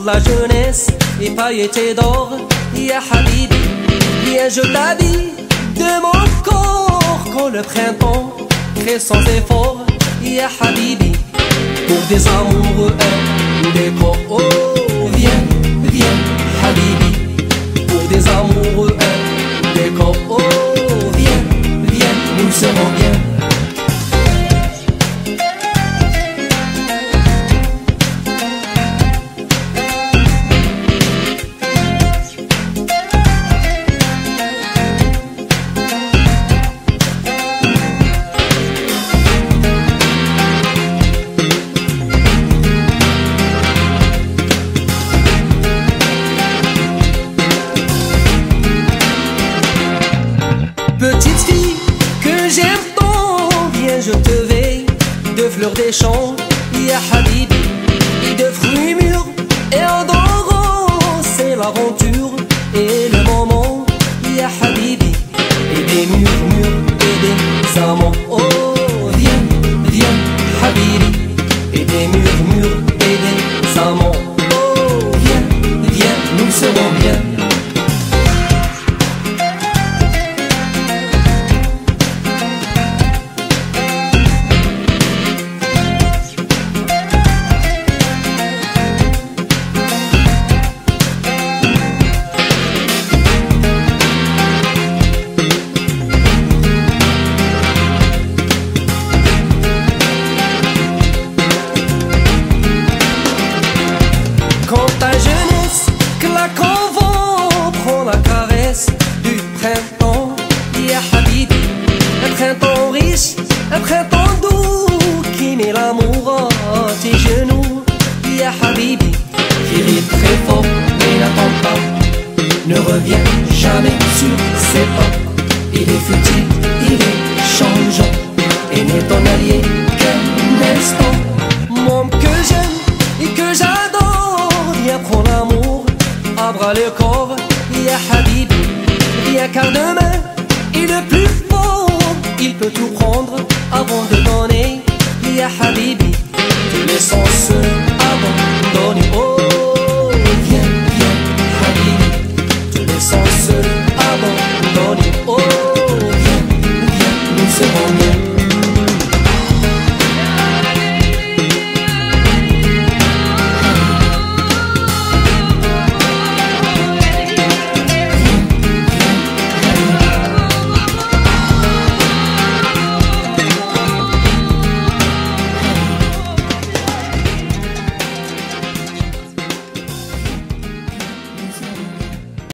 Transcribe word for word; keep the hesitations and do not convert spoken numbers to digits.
la jeunesse et pailletés d'or. Ya Habibi, viens je t'habille de mon corps quand le printemps crée sans effort. Ya Habibi, pour des amoureux un décor. Oh, viens, viens Habibi, pour des amoureux un décor. Oh, viens, viens, nous serons bien. Petite fille que j'aime tant, viens je te veille de fleurs des champs. Ya Habibi, et de fruits mûrs et odorants, c'est l'aventure et le moment. Ya Habibi, et des murmures et des amants. Oh, viens, viens Habibi, et des murmures et des amants. Oh, viens, viens, nous serons bien. Quand ta jeunesse claque en vent, prends la caresse du printemps. Ya Habibi, un printemps riche, un printemps doux qui met l'amour à tes genoux. Ya Habibi, qui rit très fort mais n'attend pas, ne revient jamais sur ses pas. Il est futile, il est changeant et n'est ton allié qu'un instant. Mon que j'aime et que j'adore, viens prends l'amour à bras le corps. Ya Habibi, viens car demain est le plus fort. Il peut tout prendre avant de donner. Ya Habibi,